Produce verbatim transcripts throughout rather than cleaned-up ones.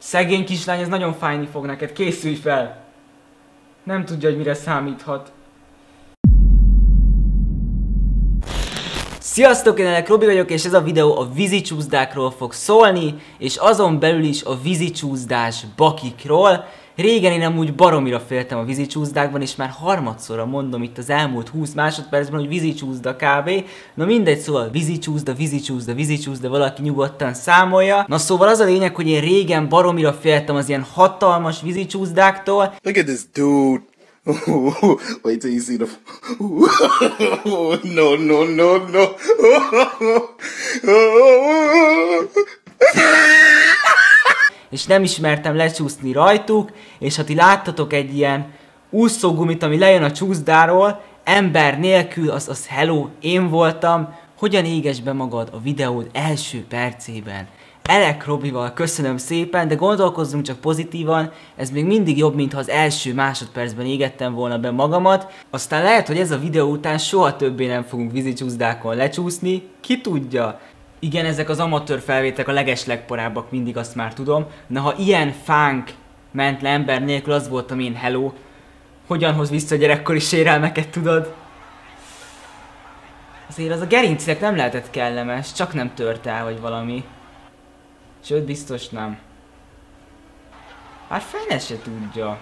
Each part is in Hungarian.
Szegény kislány, ez nagyon fájni fog neked, készülj fel! Nem tudja, hogy mire számíthat. Sziasztok, én Elek Robi vagyok, és ez a videó a vízicsúszdákról fog szólni, és azon belül is a vízicsúszdás bakikról. Régen én amúgy baromira féltem a vízicsúszdákban, és már harmadszorra mondom itt az elmúlt húsz másodpercben, hogy vízicsúszda kb. Na mindegy, szóval vízicsúszda, vízicsúszda, vízicsúszda, valaki nyugodtan számolja. Na szóval az a lényeg, hogy én régen baromira féltem az ilyen hatalmas vízicsúszdáktól. Look at this dude. Wait till you see the. No, no, no, no. És nem ismertem lecsúszni rajtuk, és ha ti láttatok egy ilyen úszógumit, ami lejön a csúszdáról, ember nélkül, az, az hello, én voltam. Hogyan éges be magad a videód első percében? Elek Robival köszönöm szépen, de gondolkozzunk csak pozitívan, ez még mindig jobb, mintha az első másodpercben égettem volna be magamat. Aztán lehet, hogy ez a videó után soha többé nem fogunk vízicsúszdákon lecsúszni, ki tudja? Igen, ezek az amatőr felvételek a legeslegporábbak, mindig azt már tudom. Na ha ilyen fánk ment le ember nélkül, az voltam én, hello. Hogyan hoz vissza a gyerekkori sérelmeket, tudod? Azért az a gerincnek nem lehetett kellemes, csak nem tört el, vagy valami. Sőt, biztos nem. Már fene se tudja.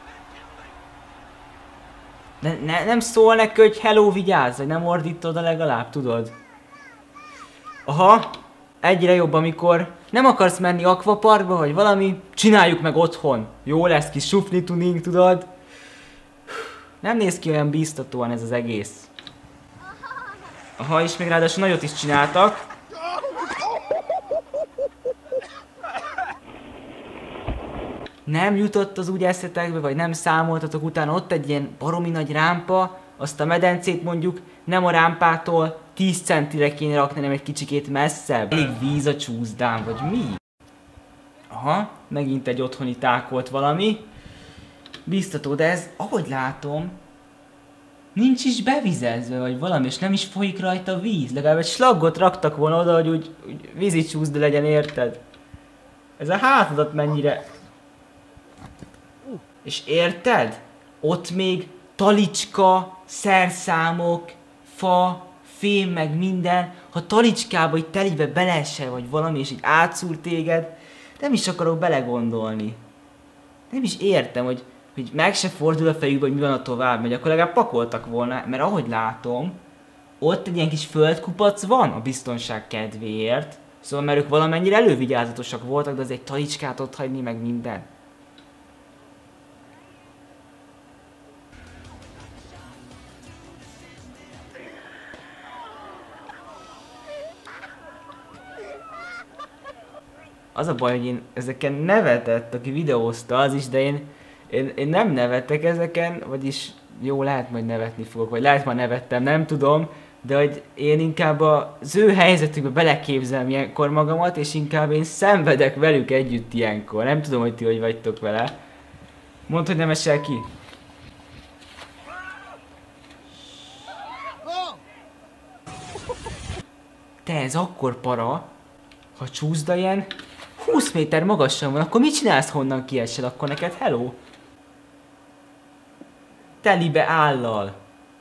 Ne, ne, nem szól neki, hogy hello, vigyázz, vagy nem ordítod a legalább, tudod? Aha, egyre jobb, amikor nem akarsz menni akvaparkba, vagy valami, csináljuk meg otthon. Jó lesz, kis sufni tuning, tudod? Nem néz ki olyan bíztatóan ez az egész. Aha, és még ráadásul nagyot is csináltak. Nem jutott az úgy eszetekbe, vagy nem számoltatok utána, ott egy ilyen baromi nagy rámpa, azt a medencét mondjuk nem a rámpától tíz centire kéne rakni, hanem egy kicsikét messzebb. Elég víz a csúszdán, vagy mi? Aha, megint egy otthoni tákolt valami. Biztató, de ez, ahogy látom, nincs is bevizezve, vagy valami, és nem is folyik rajta víz. Legalább egy slaggot raktak volna oda, hogy úgy, úgy vízicsúszda legyen, érted? Ez a hátadat mennyire... És érted? Ott még talicska, szerszámok, fa, fém, meg minden. Ha talicskába, egy telibe beleesel, vagy valami, és így átszúr téged, nem is akarok belegondolni. Nem is értem, hogy, hogy meg se fordul a fejükbe, hogy mi van a tovább, mert akkor legalább pakoltak volna, mert ahogy látom, ott egy ilyen kis földkupac van a biztonság kedvéért. Szóval mert ők valamennyire elővigyázatosak voltak, de az egy talicskát ott hagyni, meg minden. Az a baj, hogy én ezeken nevetett, aki videózta, az is, de én, én, én nem nevettek ezeken, vagyis jó, lehet majd nevetni fogok, vagy lehet már nevettem, nem tudom, de hogy én inkább az ő helyzetükbe beleképzelem ilyenkor magamat, és inkább én szenvedek velük együtt ilyenkor. Nem tudom, hogy ti hogy vagytok vele. Mondd, hogy nem esel ki. Te, ez akkor para, ha csúszda ilyen húsz méter magasan van, akkor mit csinálsz, honnan kiesel? Akkor neked hello? Telibe állal.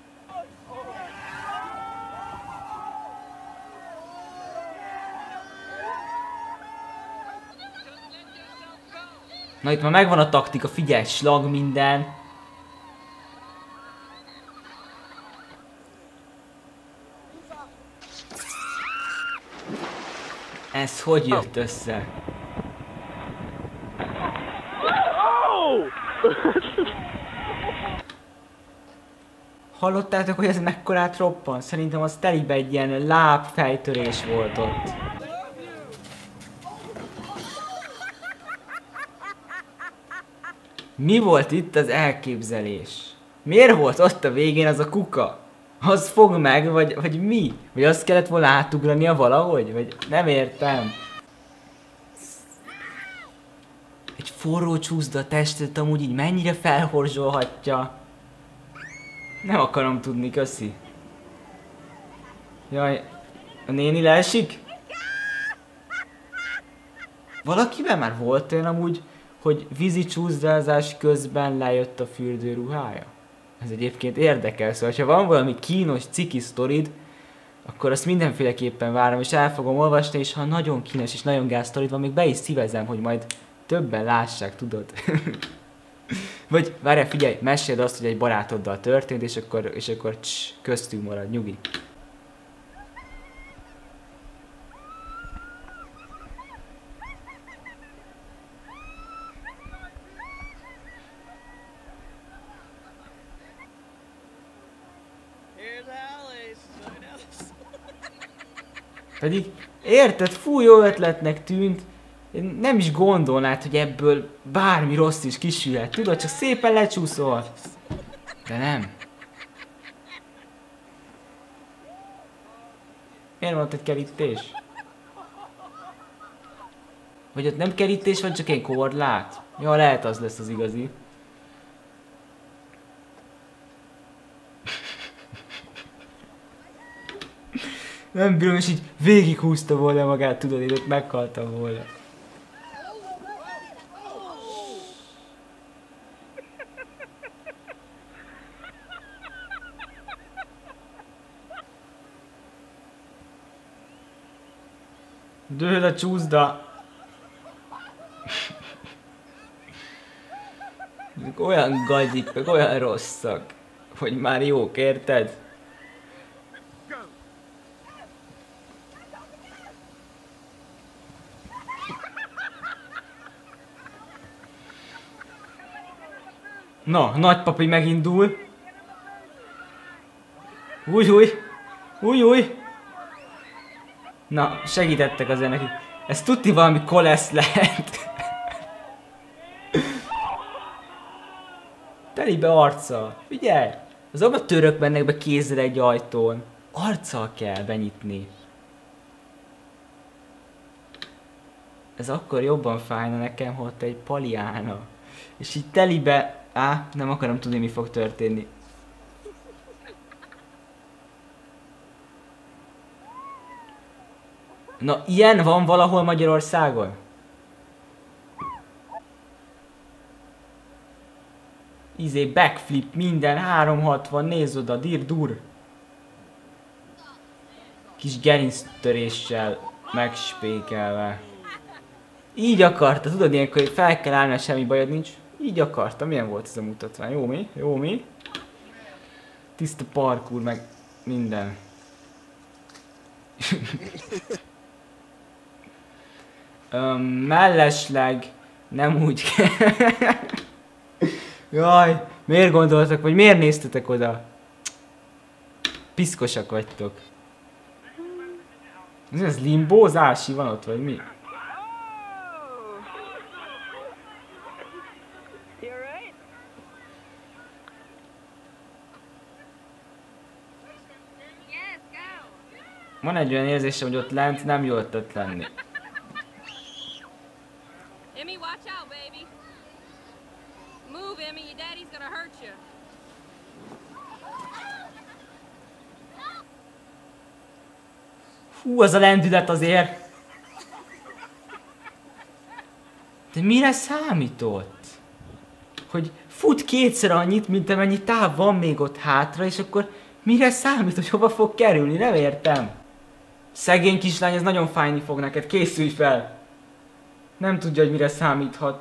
Na itt már megvan a taktika, figyelj, slag minden. Ez hogy jött össze? Hallottátok, hogy ez mekkorát roppan? Szerintem az telibe egy ilyen lábfejtörés volt ott. Mi volt itt az elképzelés? Miért volt ott a végén az a kuka? Az fog meg, vagy, vagy mi? Vagy azt kellett volna átugrania valahogy? Vagy nem értem. Egy forró csúszda a testet amúgy így mennyire felhorzsolhatja? Nem akarom tudni, köszi. Jaj, a néni leesik? Valakivel már volt olyan amúgy, hogy vízi csúszdázás közben lejött a fürdőruhája? Ez egyébként érdekel, szóval ha van valami kínos ciki sztorid, akkor azt mindenféleképpen várom, és el fogom olvasni, és ha nagyon kínos és nagyon gáz sztorid van, még be is szívezem, hogy majd többen lássák, tudod? Vagy várjál, figyelj, meséld azt, hogy egy barátoddal történt, és akkor, és akkor css, köztünk marad, nyugi. Pedig, érted, fú, jó ötletnek tűnt, nem is gondolnád, hogy ebből bármi rossz is kisülhet, tudod, csak szépen lecsúszol. De nem. Miért van ott egy kerítés? Vagy ott nem kerítés, vagy csak egy korlát? Ja, lehet az lesz az igazi. Nem bírom, és így végighúzta volna magát, tudod, én ott meghaltam volna. Dől a csúszda! Olyan gagyik, meg olyan rosszak, hogy már jók, érted? Na, nagypapi megindul. Új, új! Új, új! Na, segítettek azért nekik. Ez tudti valami kolesz lehet. Telibe arccal. Figyelj! Az abban török mennek be kézre egy ajtón. Arccal kell benyitni. Ez akkor jobban fájna nekem, ha ott egy paliána. És így telibe... Á, nem akarom tudni, mi fog történni. Na, ilyen van valahol Magyarországon? Izé, backflip, minden, háromszázhatvan, nézz oda, dir-dur. Kis gerinctöréssel megspékelve. Így akarta, tudod ilyenkor, hogy fel kell állni, semmi bajod nincs. Így akarta, milyen volt ez a mutatvány? Jó mi? Jó mi? Tiszta parkour, meg minden. Öm, mellesleg nem úgy kell. Jaj, miért gondoltak, vagy miért néztetek oda? Piszkosak vagytok. Ez, ez limbózási van ott, vagy mi? Van egy olyan érzésem, hogy ott lent nem jó ötlet lenni. Emmy, watch out, baby. Move, Emmy, your daddy's gonna hurt you. Hú, az a lendület azért. De mire számított? Hogy fut kétszer annyit, mint amennyi táv van még ott hátra, és akkor mire számít, hogy hova fog kerülni? Nem értem. Szegény kislány, ez nagyon fájni fog neked, készülj fel! Nem tudja, hogy mire számíthat.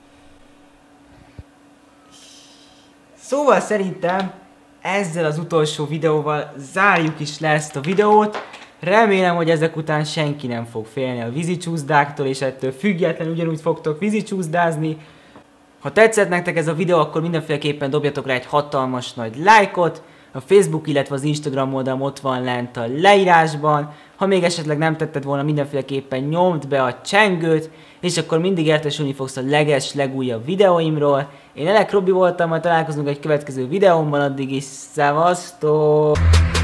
Szóval szerintem ezzel az utolsó videóval zárjuk is le ezt a videót. Remélem, hogy ezek után senki nem fog félni a vízicsúszdáktól, és ettől függetlenül ugyanúgy fogtok vízicsúszdázni. Ha tetszett nektek ez a videó, akkor mindenféleképpen dobjatok rá egy hatalmas nagy lájkot. A Facebook, illetve az Instagram oldalam ott van lent a leírásban. Ha még esetleg nem tetted volna, mindenféleképpen nyomd be a csengőt, és akkor mindig értesülni fogsz a leges, legújabb videóimról. Én Elek Robi voltam, majd találkozunk egy következő videómban, addig is szevasztok!